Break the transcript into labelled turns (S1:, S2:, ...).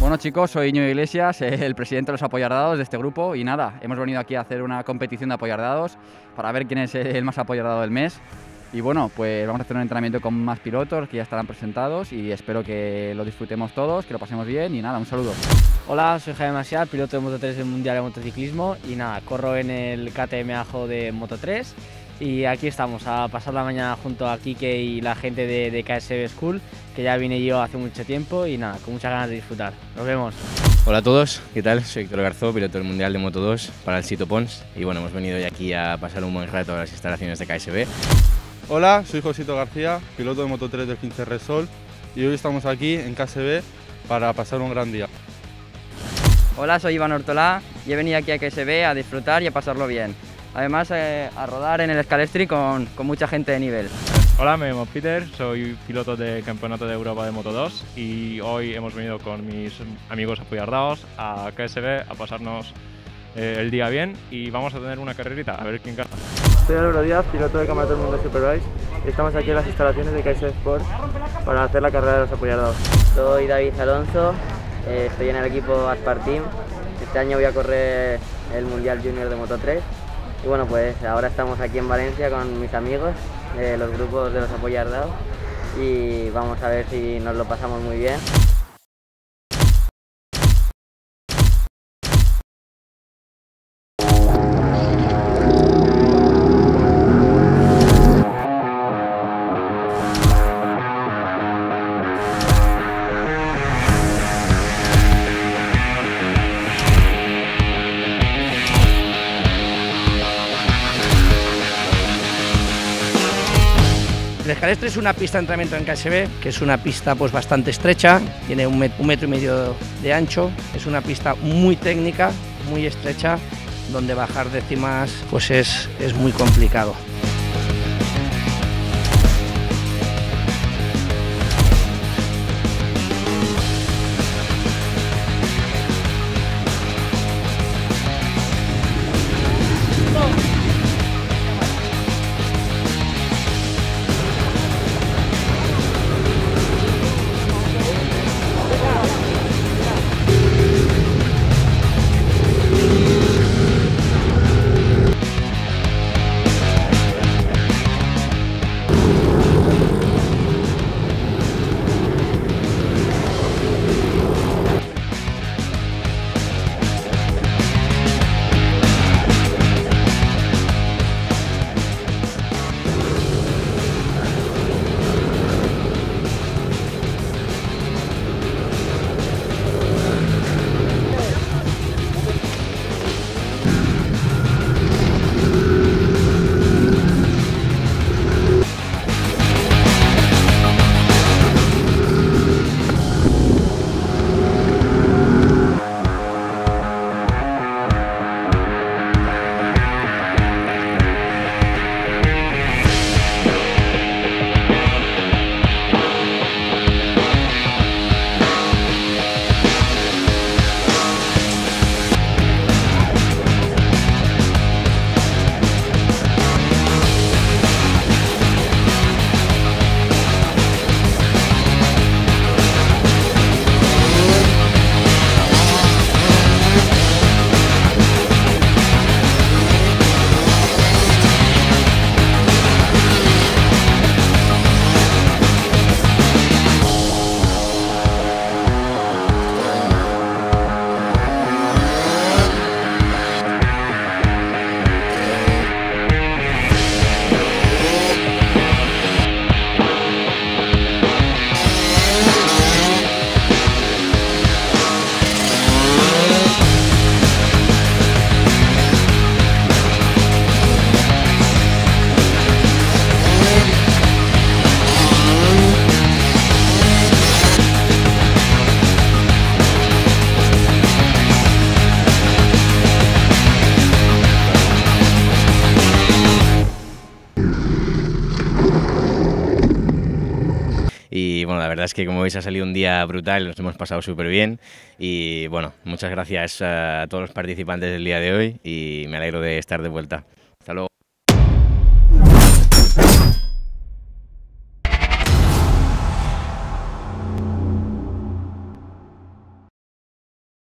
S1: Bueno chicos, soy Íñigo Iglesias, el presidente de los apoyardados de este grupo y nada, hemos venido aquí a hacer una competición de apoyardados para ver quién es el más apoyardado del mes. Y bueno, pues vamos a hacer un entrenamiento con más pilotos que ya estarán presentados y espero que lo disfrutemos todos, que lo pasemos bien y nada, un saludo.
S2: Hola, soy Jaime Masiar, piloto de Moto3 del Mundial de Motociclismo y nada, corro en el KTM Ajo de Moto3 y aquí estamos a pasar la mañana junto a Quique y la gente de KSB School, que ya vine yo hace mucho tiempo y nada, con muchas ganas de disfrutar. Nos vemos.
S3: Hola a todos, ¿qué tal? Soy Héctor Garzó, piloto del Mundial de Moto2 para el Sito Pons y bueno, hemos venido hoy aquí a pasar un buen rato a las instalaciones de KSB.
S4: Hola, soy Josito García, piloto de Moto3 del 15 Repsol y hoy estamos aquí en KSB para pasar un gran día.
S5: Hola, soy Iván Ortolá y he venido aquí a KSB a disfrutar y a pasarlo bien. Además, a rodar en el Scalestri con mucha gente de nivel.
S6: Hola, me llamo Peter, soy piloto del Campeonato de Europa de Moto2 y hoy hemos venido con mis amigos apoyardados a KSB a pasarnos el día bien y vamos a tener una carrerita, a ver quién gana.
S7: Soy Álvaro Díaz, piloto del Campeonato del Mundo Superbike y estamos aquí en las instalaciones de KSB Sport para hacer la carrera de los apoyardados.
S8: Soy David Alonso, estoy en el equipo Aspar Team. Este año voy a correr el Mundial Junior de Moto3 y bueno, pues ahora estamos aquí en Valencia con mis amigos de los grupos de los apoyardados y vamos a ver si nos lo pasamos muy bien.
S9: El Scalestri es una pista de entrenamiento en KSB, que es una pista pues bastante estrecha, tiene un metro y medio de ancho, es una pista muy técnica, muy estrecha, donde bajar décimas pues es muy complicado.
S3: Y bueno, la verdad es que como veis ha salido un día brutal, nos hemos pasado súper bien y bueno, muchas gracias a todos los participantes del día de hoy y me alegro de estar de vuelta.